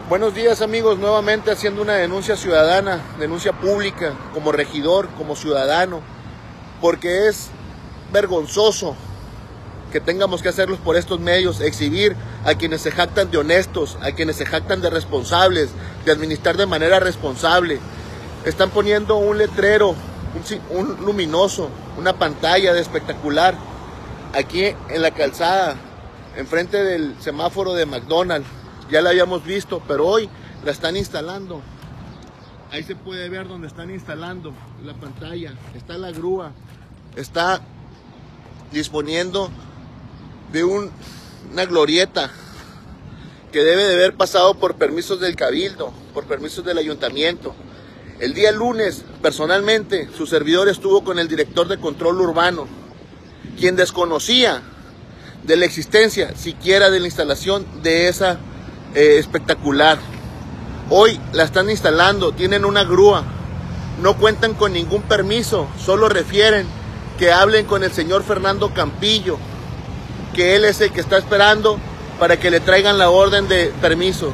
Buenos días, amigos, nuevamente haciendo una denuncia ciudadana, denuncia pública, como regidor, como ciudadano, porque es vergonzoso que tengamos que hacerlos por estos medios, exhibir a quienes se jactan de honestos, a quienes se jactan de responsables, de administrar de manera responsable. Están poniendo un letrero, un luminoso, una pantalla de espectacular, aquí en la calzada, enfrente del semáforo de McDonald's. Ya la habíamos visto, pero hoy la están instalando. Ahí se puede ver donde están instalando la pantalla. Está la grúa. Está disponiendo de una glorieta que debe de haber pasado por permisos del Cabildo, por permisos del Ayuntamiento. El día lunes, personalmente, su servidor estuvo con el director de control urbano, quien desconocía de la existencia siquiera de la instalación de esa espectacular. Hoy la están instalando, tienen una grúa, no cuentan con ningún permiso, solo refieren que hablen con el señor Fernando Campillo, que él es el que está esperando para que le traigan la orden de permiso.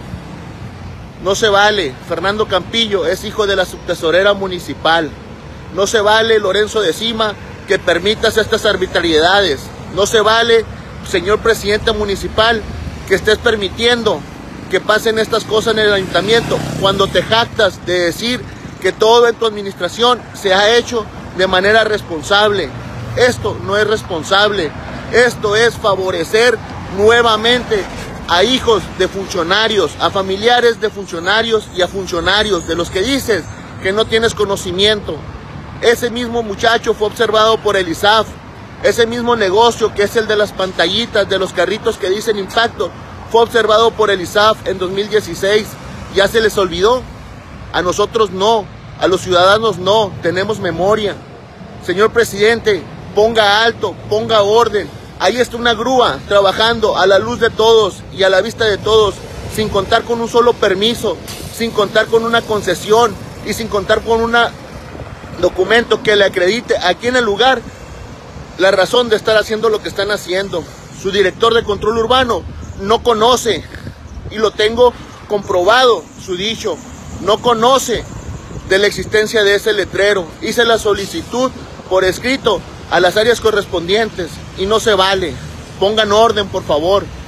No se vale, Fernando Campillo es hijo de la subtesorera municipal. No se vale, Lorenzo de Cima, que permitas estas arbitrariedades. No se vale, señor presidente municipal, que estés permitiendo que pasen estas cosas en el ayuntamiento cuando te jactas de decir que todo en tu administración se ha hecho de manera responsable. Esto no es responsable, esto es favorecer nuevamente a hijos de funcionarios, a familiares de funcionarios y a funcionarios de los que dices que no tienes conocimiento. Ese mismo muchacho fue observado por el ISAF, ese mismo negocio que es el de las pantallitas, de los carritos que dicen impacto, fue observado por el ISAF en 2016, ¿ya se les olvidó? A nosotros no, a los ciudadanos no, tenemos memoria. Señor presidente, ponga alto, ponga orden. Ahí está una grúa trabajando a la luz de todos y a la vista de todos, sin contar con un solo permiso, sin contar con una concesión y sin contar con un documento que le acredite aquí en el lugar la razón de estar haciendo lo que están haciendo. Su director de control urbano no conoce, y lo tengo comprobado, su dicho, no conoce de la existencia de ese letrero. Hice la solicitud por escrito a las áreas correspondientes y no se vale. Pongan orden, por favor.